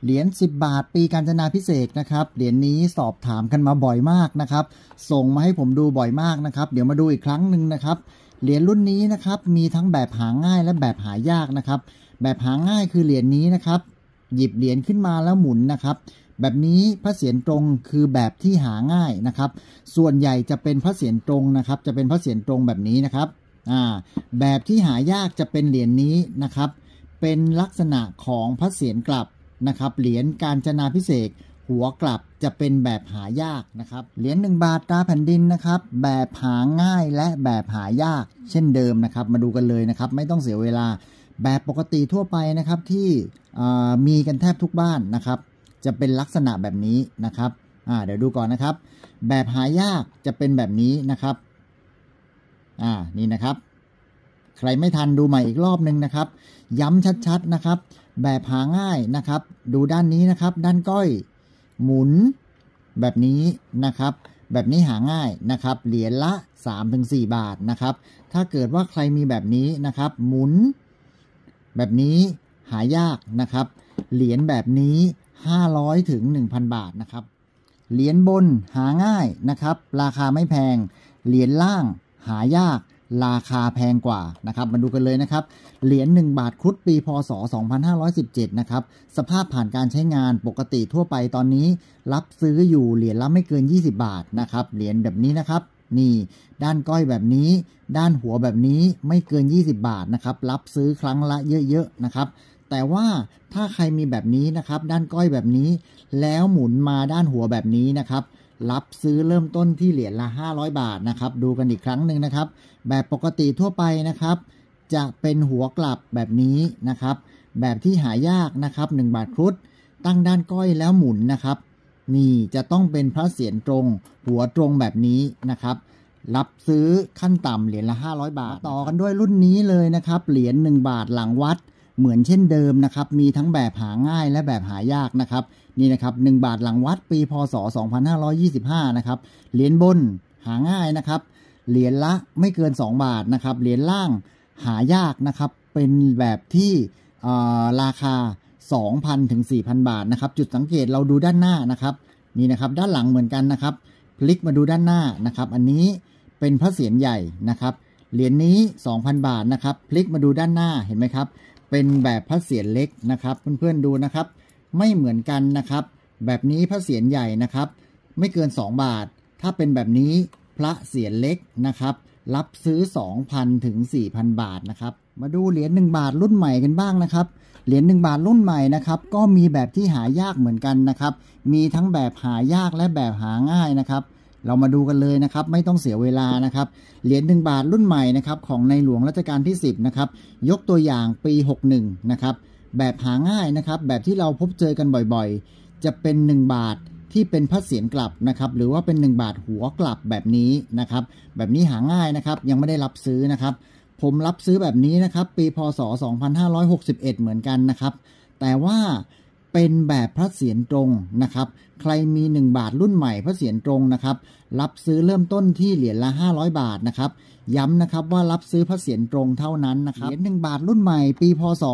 เหรียญ10 บาทปีกาญจนาภิเษกนะครับเหรียญนี้สอบถามกันมาบ่อยมากนะครับส่งมาให้ผมดูบ่อยมากนะครับเดี๋ยวมาดูอีกครั้งหนึ่งนะครับเหรียญรุ่นนี้นะครับมีทั้งแบบหาง่ายและแบบหายากนะครับแบบหาง่ายคือเหรียญนี้นะครับหยิบเหรียญขึ้นมาแล้วหมุนนะครับแบบนี้พระเศียรตรงคือแบบที่หาง่ายนะครับส่วนใหญ่จะเป็นพระเศียรตรงนะครับจะเป็นพระเศียรตรงแบบนี้นะครับแบบที่หายากจะเป็นเหรียญนี้นะครับเป็นลักษณะของพระเศียรกลับนะครับเหรียญกาญจนาภิเษกหัวกลับจะเป็นแบบหายากนะครับเหรียญ1 บาทตราแผ่นดินนะครับแบบหาง่ายและแบบหายากเช่นเดิมนะครับมาดูกันเลยนะครับไม่ต้องเสียเวลาแบบปกติทั่วไปนะครับที่มีกันแทบทุกบ้านนะครับจะเป็นลักษณะแบบนี้นะครับเดี๋ยวดูก่อนนะครับแบบหายากจะเป็นแบบนี้นะครับนี่นะครับใครไม่ทันดูใหม่อีกรอบนึงนะครับย้ำชัดๆนะครับแบบหาง่ายนะครับดูด้านนี้นะครับด้านก้อยหมุนแบบนี้นะครับแบบนี้หาง่ายนะครับเหรียญละ 3-4 บาทนะครับถ้าเกิดว่าใครมีแบบนี้นะครับหมุนแบบนี้หายากนะครับเหรียญแบบนี้500 ถึง 1,000 บาทนะครับเหรียญบนหาง่ายนะครับราคาไม่แพงเหรียญล่างหายากราคาแพงกว่านะครับมาดูกันเลยนะครับเหรียญ1 บาทครุฑปีพศ2517นะครับสภาพผ่านการใช้งานปกติทั่วไปตอนนี้รับซื้ออยู่เหรียญละไม่เกิน20 บาทนะครับเหรียญแบบนี้นะครับนี่ด้านก้อยแบบนี้ด้านหัวแบบนี้ไม่เกิน20 บาทนะครับรับซื้อครั้งละเยอะๆนะครับแต่ว่าถ้าใครมีแบบนี้นะครับด้านก้อยแบบนี้แล้วหมุนมาด้านหัวแบบนี้นะครับรับซื้อเริ่มต้นที่เหรียญละ500 บาทนะครับดูกันอีกครั้งหนึ่งนะครับแบบปกติทั่วไปนะครับจะเป็นหัวกลับแบบนี้นะครับแบบที่หายากนะครับ1 บาทครุฑตั้งด้านก้อยแล้วหมุนนะครับนี่จะต้องเป็นพระเศียรตรงหัวตรงแบบนี้นะครับรับซื้อขั้นต่ำเหรียญละ500 บาทต่อกันด้วยรุ่นนี้เลยนะครับเหรียญ1 บาทหลังวัดเหมือนเช่นเดิมนะครับมีทั้งแบบหาง่ายและแบบหายากนะครับนี่นะครับ1 บาทหลังวัดปีพศ2525นะครับเหรียญบนหาง่ายนะครับเหรียญละไม่เกิน2 บาทนะครับเหรียญล่างหายากนะครับเป็นแบบที่ราคา 2,000 ถึง 4,000 บาทนะครับจุดสังเกตเราดูด้านหน้านะครับนี่นะครับด้านหลังเหมือนกันนะครับพลิกมาดูด้านหน้านะครับอันนี้เป็นพระเศียรใหญ่นะครับเหรียญนี้ 2,000 บาทนะครับพลิกมาดูด้านหน้าเห็นไหมครับเป็นแบบพระเศียรเล็กนะครับเพื่อนๆดูนะครับไม่เหมือนกันนะครับแบบนี้พระเศียรใหญ่นะครับไม่เกิน2 บาทถ้าเป็นแบบนี้พระเศียรเล็กนะครับรับซื้อ 2,000 ถึง 4,000 บาทนะครับมาดูเหรียญ1 บาทรุ่นใหม่กันบ้างนะครับเหรียญ1 บาทรุ่นใหม่นะครับก็มีแบบที่หายากเหมือนกันนะครับมีทั้งแบบหายากและแบบหาง่ายนะครับเรามาดูกันเลยนะครับไม่ต้องเสียเวลานะครับเหรียญ1 บาทรุ่นใหม่นะครับของในหลวงรัชกาลที่10นะครับยกตัวอย่างปี61นะครับแบบหาง่ายนะครับแบบที่เราพบเจอกันบ่อยๆจะเป็น1 บาทที่เป็นพระเศียรกลับนะครับหรือว่าเป็น1 บาทหัวกลับแบบนี้นะครับแบบนี้หาง่ายนะครับยังไม่ได้รับซื้อนะครับผมรับซื้อแบบนี้นะครับปีพศ2561เหมือนกันนะครับแต่ว่าเป็นแบบพระเศียรตรงนะครับใครมี1 บาทรุ่นใหม่พระเศียรตรงนะครับรับซื้อเริ่มต้นที่เหรียญละ500 บาทนะครับย้ำนะครับว่ารับซื้อพระเศียรตรงเท่านั้นนะครับเหรียญ1 บาทรุ่นใหม่ปีพศ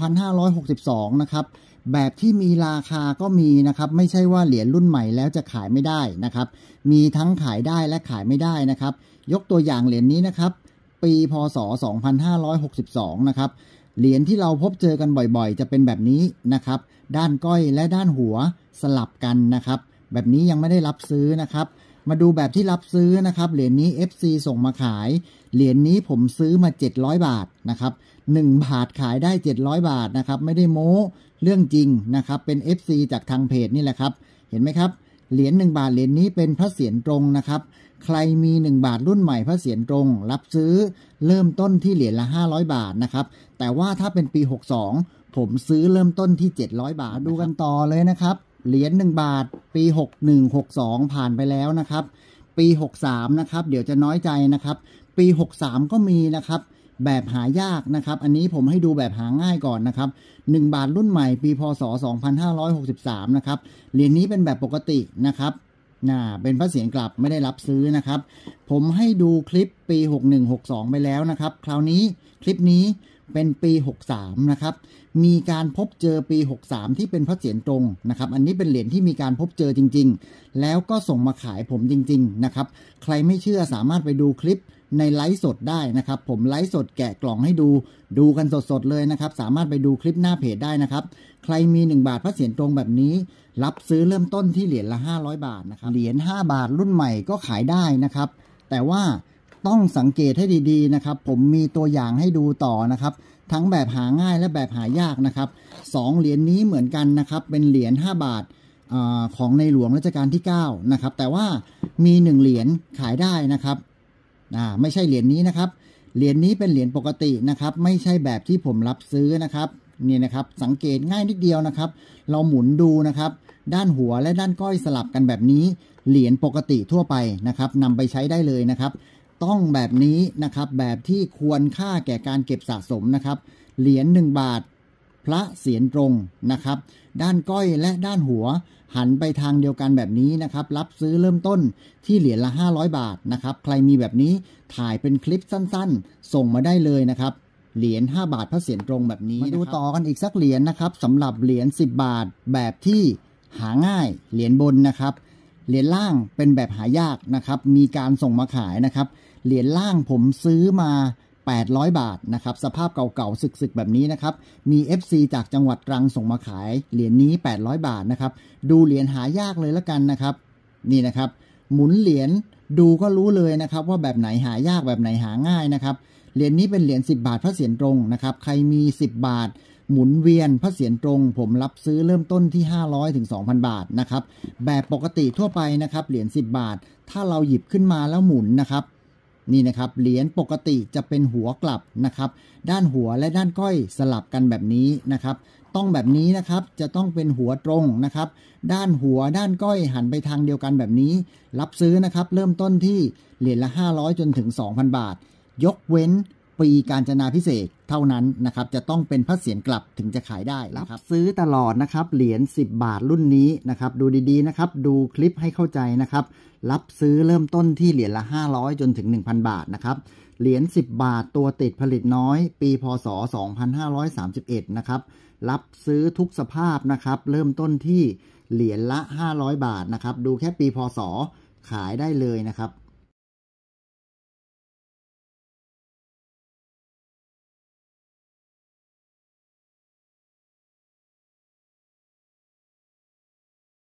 2562นะครับแบบที่มีราคาก็มีนะครับไม่ใช่ว่าเหรียญรุ่นใหม่แล้วจะขายไม่ได้นะครับมีทั้งขายได้และขายไม่ได้นะครับยกตัวอย่างเหรียญนี้นะครับปีพศ2562นะครับเหรียญที่เราพบเจอกันบ่อยๆจะเป็นแบบนี้นะครับด้านก้อยและด้านหัวสลับกันนะครับแบบนี้ยังไม่ได้รับซื้อนะครับมาดูแบบที่รับซื้อนะครับเหรียญนี้ FC ส่งมาขายเหรียญนี้ผมซื้อมา700 บาทนะครับ1 บาทขายได้700 บาทนะครับไม่ได้โม้เรื่องจริงนะครับเป็น FC จากทางเพจนี่แหละครับเห็นไหมครับเหรียญ1 บาทเหรียญนี้เป็นพระเศียรตรงนะครับใครมี1 บาทรุ่นใหม่พระเศียรตรงรับซื้อเริ่มต้นที่เหรียญละ500 บาทนะครับแต่ว่าถ้าเป็นปี62ผมซื้อเริ่มต้นที่700 บาทดูกันต่อเลยนะครับเหรียญ1 บาทปี61 62ผ่านไปแล้วนะครับปี63นะครับเดี๋ยวจะน้อยใจนะครับปี63ก็มีนะครับแบบหายากนะครับอันนี้ผมให้ดูแบบหาง่ายก่อนนะครับ1 บาทรุ่นใหม่ปีพศ2563นะครับเหรียญนี้เป็นแบบปกตินะครับเป็นพระเศียรกลับไม่ได้รับซื้อนะครับผมให้ดูคลิปปี61 62ไปแล้วนะครับคราวนี้คลิปนี้เป็นปี63นะครับมีการพบเจอปี63ที่เป็นพระเศียรตรงนะครับอันนี้เป็นเหรียญที่มีการพบเจอจริงๆแล้วก็ส่งมาขายผมจริงๆนะครับใครไม่เชื่อสามารถไปดูคลิปในไลฟ์สดได้นะครับผมไลฟ์สดแกะกล่องให้ดูกันสดๆเลยนะครับสามารถไปดูคลิปหน้าเพจได้นะครับใครมี1 บาทพระเศียรตรงแบบนี้รับซื้อเริ่มต้นที่เหรียญละ500 บาทนะครับเหรียญ5 บาทรุ่นใหม่ก็ขายได้นะครับแต่ว่าต้องสังเกตให้ดีๆนะครับผมมีตัวอย่างให้ดูต่อนะครับทั้งแบบหาง่ายและแบบหายากนะครับ2 เหรียญนี้เหมือนกันนะครับเป็นเหรียญ5 บาทของในหลวงรัชกาลที่9นะครับแต่ว่ามี1 เหรียญขายได้นะครับไม่ใช่เหรียญนี้นะครับเหรียญนี้เป็นเหรียญปกตินะครับไม่ใช่แบบที่ผมรับซื้อนะครับนี่นะครับสังเกตง่ายนิดเดียวนะครับเราหมุนดูนะครับด้านหัวและด้านก้อยสลับกันแบบนี้เหรียญปกติทั่วไปนะครับนำไปใช้ได้เลยนะครับต้องแบบนี้นะครับแบบที่ควรค่าแก่การเก็บสะสมนะครับเหรียญ1 บาทพระเศียรตรงนะครับด้านก้อยและด้านหัวหันไปทางเดียวกันแบบนี้นะครับรับซื้อเริ่มต้นที่เหรียญละ500 บาทนะครับใครมีแบบนี้ถ่ายเป็นคลิปสั้นๆส่งมาได้เลยนะครับเหรียญ5 บาทพระเศียรตรงแบบนี้มาดูต่อกันอีกสักเหรียญนะครับสำหรับเหรียญ10 บาทแบบที่หาง่ายเหรียญบนนะครับเหรียญล่างเป็นแบบหายากนะครับมีการส่งมาขายนะครับเหรียญล่างผมซื้อมา800 บาทนะครับสภาพเก่าๆสึกๆแบบนี้นะครับมี FC จากจังหวัดตรังส่งมาขายเหรียญนี้800 บาทนะครับดูเหรียญหายากเลยละกันนะครับนี่นะครับหมุนเหรียญดูก็รู้เลยนะครับว่าแบบไหนหายากแบบไหนหาง่ายนะครับเหรียญนี้เป็นเหรียญ10 บาทพระเศียรตรงนะครับใครมี10 บาทหมุนเวียนพระเศียรตรงผมรับซื้อเริ่มต้นที่500 ถึง 2,000 บาทนะครับแบบปกติทั่วไปนะครับเหรียญ10 บาทถ้าเราหยิบขึ้นมาแล้วหมุนนะครับนี่นะครับเหรียญปกติจะเป็นหัวกลับนะครับด้านหัวและด้านก้อยสลับกันแบบนี้นะครับต้องแบบนี้นะครับจะต้องเป็นหัวตรงนะครับด้านหัวด้านก้อยหันไปทางเดียวกันแบบนี้รับซื้อนะครับเริ่มต้นที่เหรียญละ500 จนถึง 2,000 บาทยกเว้นปีกาญจนาภิเษกเท่านั้นนะครับจะต้องเป็นพระเศียรกลับถึงจะขายได้รับซื้อตลอดนะครับเหรียญ10 บาทรุ่นนี้นะครับดูดีๆนะครับดูคลิปให้เข้าใจนะครับรับซื้อเริ่มต้นที่เหรียญละ500 จนถึง 1,000 บาทนะครับเหรียญ10 บาทตัวติดผลิตน้อยปีพศ2531นะครับรับซื้อทุกสภาพนะครับเริ่มต้นที่เหรียญละ500 บาทนะครับดูแค่ปีพศขายได้เลยนะครับ